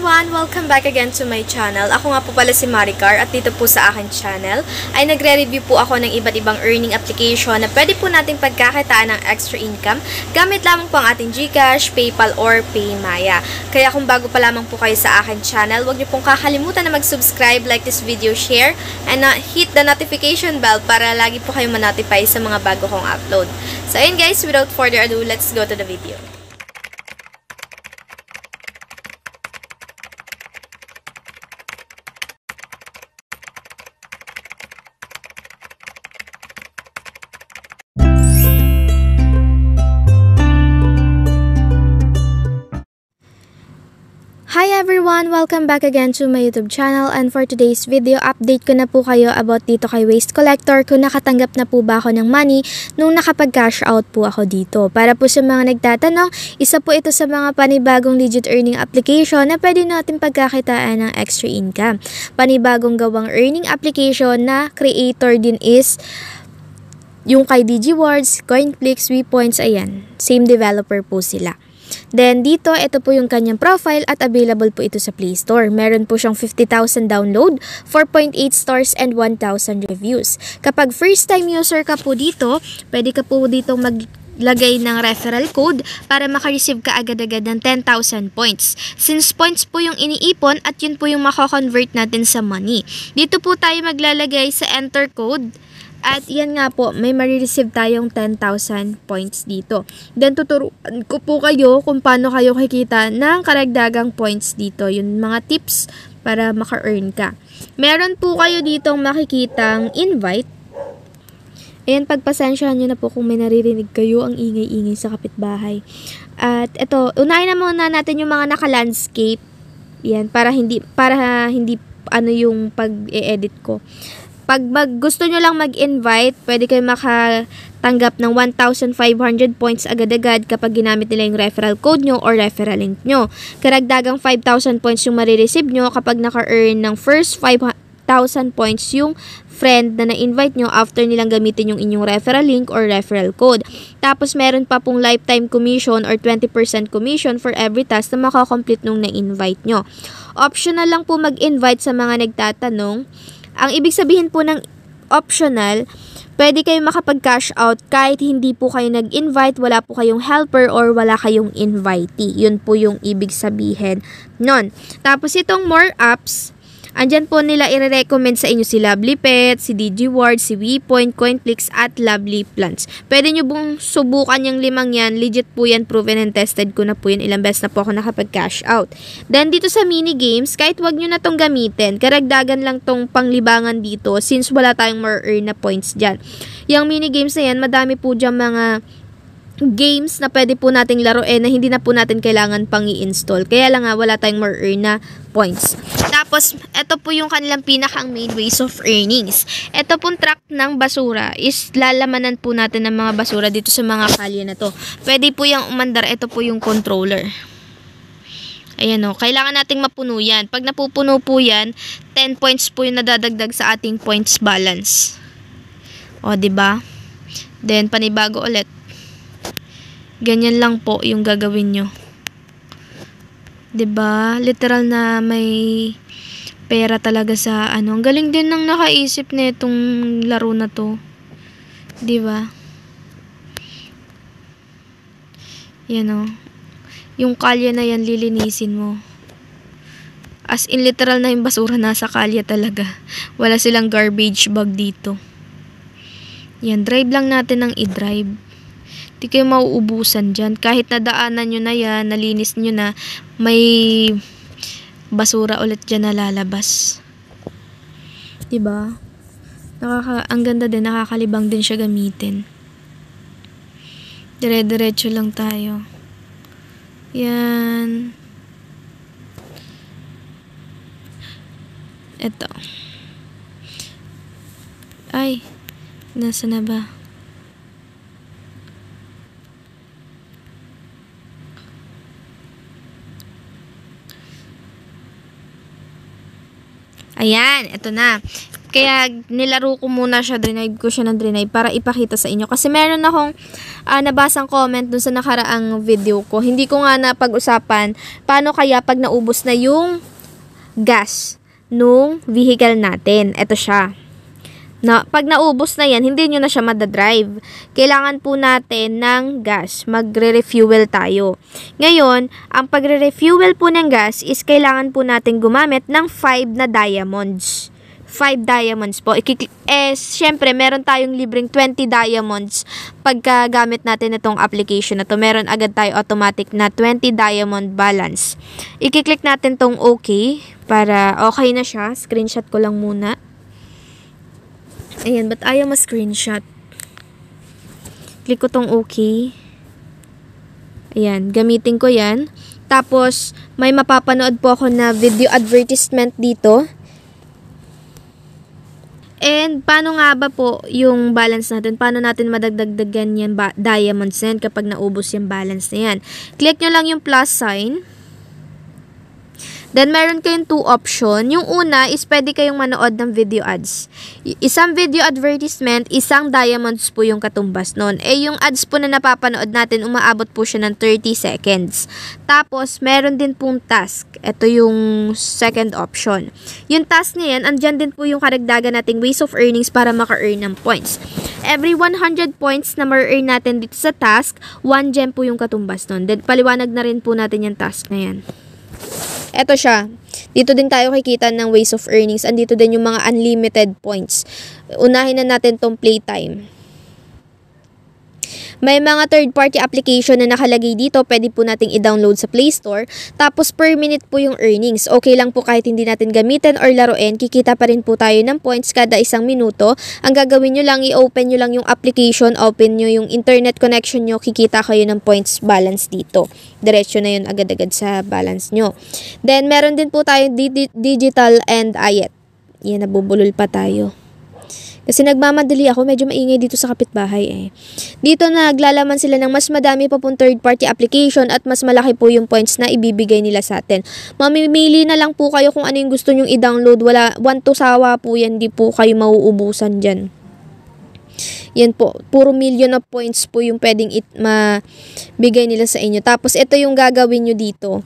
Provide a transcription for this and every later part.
everyone! Welcome back again to my channel. Ako nga po pala si Maricar at dito po sa akin channel ay nagre-review po ako ng iba't ibang earning application na pwede po nating pagkakitaan ng extra income gamit lamang po ang ating GCash, PayPal, or PayMaya. Kaya kung bago pa lamang po kayo sa akin channel, huwag niyo pong kakalimutan na mag-subscribe, like this video, share, and hit the notification bell para lagi po kayo ma-notify sa mga bago kong upload. So ayun guys, without further ado, let's go to the video. Hi everyone! Welcome back again to my YouTube channel, and for today's video, update ko na po kayo about dito kay Waste Collector kung nakatanggap na po ba ako ng money nung nakapag-cash out po ako dito. Para po sa mga nagtatanong, isa po ito sa mga panibagong legit earning application na pwede natin pagkakitaan ng extra income. Panibagong gawang earning application na creator din is yung kay DigiWards, Coinflix, WePoints, ayan. Same developer po sila. Then, dito, ito po yung kanyang profile at available po ito sa Play Store. Meron po siyang 50,000 download, 4.8 stars, and 1,000 reviews. Kapag first-time user ka po dito, pwede ka po dito maglagay ng referral code para makareceive ka agad-agad ng 10,000 points. Since points po yung iniipon at yun po yung mako-convert natin sa money. Dito po tayo maglalagay sa enter code. At yan nga po, may marireceive tayong 10,000 points dito. Then, tuturuan ko po kayo kung paano kayo kikita ng karagdagang points dito. Yung mga tips para maka-earn ka. Meron po kayo ditong makikitang invite. Ayan, pagpasensyahan nyo na po kung may naririnig kayo ang ingay-ingay sa kapitbahay. At ito, unahin na muna natin yung mga naka-landscape. Yan, para hindi ano yung pag-e-edit ko. Pag gusto nyo lang mag-invite, pwede kayo makatanggap ng 1,500 points agad-agad kapag ginamit nila yung referral code nyo or referral link nyo. Karagdagang 5,000 points yung marireceive nyo kapag naka-earn ng first 5,000 points yung friend na na-invite nyo after nilang gamitin yung inyong referral link or referral code. Tapos meron pa pong lifetime commission or 20% commission for every task na makakomplete nung na-invite nyo. Optional lang po mag-invite sa mga nagtatanong. Ang ibig sabihin po ng optional, pwede kayo makapag-cash out kahit hindi po kayo nag-invite, wala po kayong helper, or wala kayong invitee. Yun po yung ibig sabihin nun. Tapos itong more apps, andyan po nila i-recommend sa inyo si Lovely Pet, si DigiWards, si WePoint, Coinflix, at Lovely Plants. Pwede nyo bong subukan yung limang yan. Legit po yan, proven and tested ko na po yan. Ilang beses na po ako nakapag-cash out. Then, dito sa mini games, kahit wag nyo na tong gamitin, karagdagan lang tong panglibangan dito since wala tayong more earn na points dyan. Yung mini games na yan, madami po dyan mga games na pwede po nating laruin na hindi na po natin kailangan pang i-install. Kaya lang nga, wala tayong more earn na points. Tapos, ito po yung kanilang pinakang main ways of earnings. Ito pong truck ng basura is lalamanan po natin ng mga basura dito sa mga kalye na to. Pwede po yung umandar. Ito po yung controller. Ayan o. Kailangan nating mapuno yan. Pag napupuno po yan, 10 points po yung nadadagdag sa ating points balance. O, diba? Then, panibago ulit. Ganyan lang po yung gagawin nyo. 'Di ba? Literal na may pera talaga sa ano. Ang galing din ng nakaisip nitong laro na to. 'Di ba? Yan o. Yung kalye na yan, lilinisin mo. As in, literal na yung basura nasa kalye talaga. Wala silang garbage bag dito. Yan, drive lang natin ng i-drive. Di kayo mauubusan dyan. Kahit nadaanan nyo na yan, nalinis nyo na, may basura ulit dyan na lalabas. Diba? Ang ganda din, nakakalibang din siya gamitin. Dire-diretso lang tayo. Yan. Eto. Ay, nasa na ba? Ayan, ito na. Kaya nilaro ko muna siya, drinave ko siya ng drinave para ipakita sa inyo. Kasi meron akong nabasang comment dun sa nakaraang video ko. Hindi ko nga napag-usapan paano kaya pag naubos na yung gas nung vehicle natin. Ito siya. Pag naubos na yan, hindi nyo na siya madadrive. Kailangan po natin ng gas. Magre-refuel tayo. Ngayon, ang pagre-refuel po ng gas is kailangan po natin gumamit ng 5 na diamonds. 5 diamonds po. Syempre, meron tayong libreng 20 diamonds pagka gamit natin itong application na to. Meron agad tayo automatic na 20 diamond balance. I-click natin tong okay para okay na siya. Screenshot ko lang muna. Ayan, ba't ayaw ma-screenshot? Click ko tong okay. Ayan, gamitin ko yan. Tapos, may mapapanood po ako na video advertisement dito. And, paano nga ba po yung balance natin? Paano natin madagdagdagan yan diamonds yan kapag naubos yung balance na yan? Click nyo lang yung plus sign. Then, meron kayong 2 option. Yung una is pwede kayong manood ng video ads. Isang video advertisement, isang diamonds po yung katumbas nun. Yung ads po na napapanood natin, umaabot po siya ng 30 seconds. Tapos, meron din pong task. Ito yung second option. Yung task na yan, andyan din po yung karagdagan nating ways of earnings para maka-earn ng points. Every 100 points na ma-earn natin dito sa task, 1 gem po yung katumbas nun. Then, paliwanag na rin po natin yung task na yan. Eto siya. Dito din tayo kikita ng ways of earnings. Andito din yung mga unlimited points. Unahin na natin tong playtime. May mga third-party application na nakalagay dito. Pwede po nating i-download sa Play Store. Tapos per minute po yung earnings. Okay lang po kahit hindi natin gamitin or laruin. Kikita pa rin po tayo ng points kada isang minuto. Ang gagawin nyo lang, i-open nyo lang yung application. Open nyo yung internet connection nyo. Kikita kayo ng points balance dito. Diretso na yun agad-agad sa balance nyo. Then, meron din po tayo digital and ayet. Yan, nabubulol pa tayo. Kasi nagmamadali ako, medyo maingay dito sa kapitbahay eh. Dito naglalaman sila ng mas madami pa pong third-party application at mas malaki po yung points na ibibigay nila sa atin. Mamimili na lang po kayo kung ano yung gusto nyong i-download. Wala, 1 to sawa po yan, di po kayo mauubusan dyan. Yan po, puro million of points po yung pwedeng mabigay nila sa inyo. Tapos ito yung gagawin nyo dito.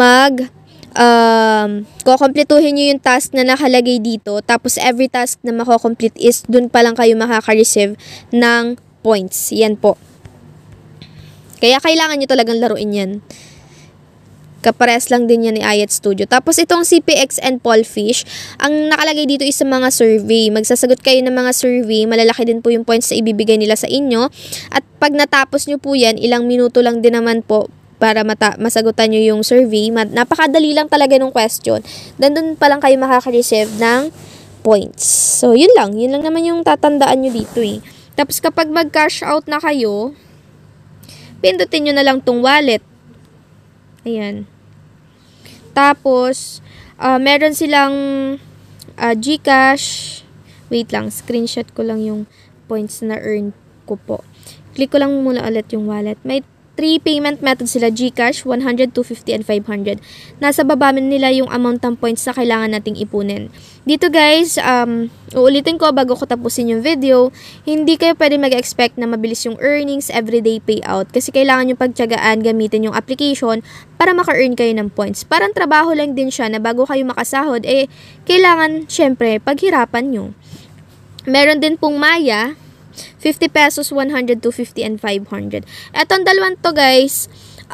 Kukompletuhin nyo yung task na nakalagay dito. Tapos every task na makokomplete is dun pa lang kayo makaka-receive ng points. Yan po. Kaya kailangan nyo talagang laruin yan. Kapares lang din yan ni Ayet Studio. Tapos itong CPX and Polfish, ang nakalagay dito is sa mga survey. Magsasagot kayo ng mga survey, malalaki din po yung points na ibibigay nila sa inyo. At pag natapos nyo po yan, ilang minuto lang din naman po para masagutan nyo yung survey. Napakadali lang talaga ng question. Doon pa lang kayo makaka-receive ng points. So, yun lang. Yun lang naman yung tatandaan nyo dito eh. Tapos kapag mag-cash out na kayo, pindutin nyo na lang tong wallet. Ayan. Tapos, meron silang GCash. Wait lang, screenshot ko lang yung points na earn ko po. Click ko lang muna ulit yung wallet. May 3 payment methods sila, GCash, 100, 250, and 500. Nasa baba nila yung amount ng points na kailangan nating ipunin. Dito guys, uulitin ko bago ko tapusin yung video, hindi kayo pwede mag-expect na mabilis yung earnings, everyday payout. Kasi kailangan yung pagtiyagaan, gamitin yung application para maka-earn kayo ng points. Parang trabaho lang din siya na bago kayo makasahod, kailangan syempre paghirapan nyo. Meron din pong Maya, 50 pesos, 100, 250, and 500. Etong dalawang to guys,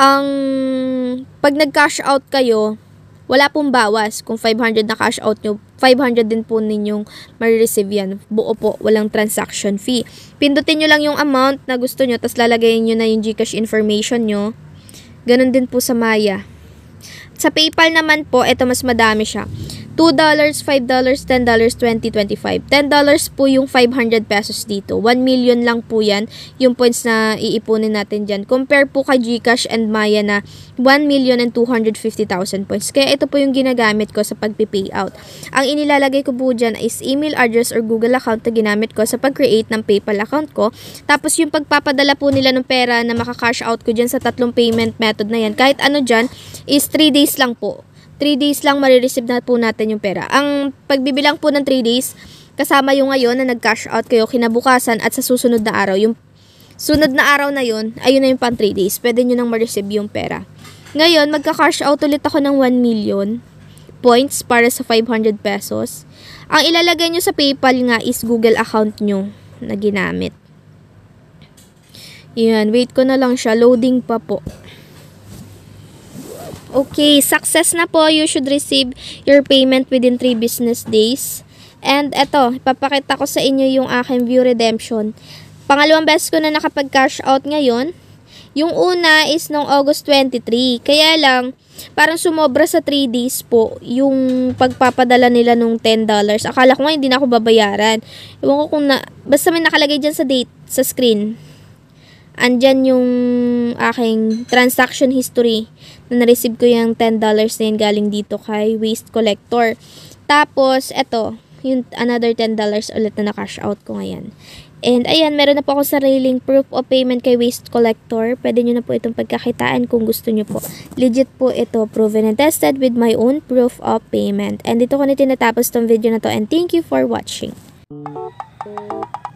pag nag-cash out kayo, wala pong bawas. Kung 500 na cash out nyo, 500 din po ninyong ma-receive yan. Buo po, walang transaction fee. Pindutin nyo lang yung amount na gusto nyo, tapos lalagayin nyo na yung GCash information nyo. Ganon din po sa Maya. Sa PayPal naman po, ito mas madami siya. $2, $5, $10, $20, $25. $10 po yung 500 pesos dito. 1 million lang po yan yung points na iipunin natin dyan. Compare po kay GCash and Maya na 1,250,000 points. Kaya ito po yung ginagamit ko sa pag-payout. Ang inilalagay ko po dyan is email address or Google account na ginamit ko sa pag-create ng PayPal account ko. Tapos yung pagpapadala po nila ng pera na maka-cash out ko dyan sa 3 payment method na yan, kahit ano dyan, is 3 days lang po. 3 days lang marireceive na po natin yung pera. Ang pagbibilang po ng 3 days, kasama yung ngayon na nag-cash out kayo kinabukasan at sa susunod na araw. Yung sunod na araw na yun, ayun na yung pang 3 days. Pwede nyo nang ma-receive yung pera. Ngayon, magka-cash out ulit ako ng 1 million points para sa 500 pesos. Ang ilalagay nyo sa PayPal nga is Google account nyo na ginamit. Yan, wait ko na lang siya. Loading pa po. Okay, success na po. You should receive your payment within 3 business days. And eto, ipapakita ko sa inyo yung aking view redemption. Pangalawang beses ko na nakapag-cash out ngayon. Yung una is noong August 23. Kaya lang, parang sumobra sa 3 days po yung pagpapadala nila nung $10. Akala ko nga hindi na ako babayaran. Ewan ko kung basta may nakalagay dyan sa date, sa screen. Andyan yung aking transaction history na na-receive ko yung $10 na yun galing dito kay Waste Collector. Tapos, eto, yung another $10 ulit na na-cash out ko ngayon. And ayan, meron na po ako sariling proof of payment kay Waste Collector. Pwede nyo na po itong pagkakitaan kung gusto nyo po. Legit po ito, proven and tested with my own proof of payment. And dito ko na tinatapos tong video na to and thank you for watching.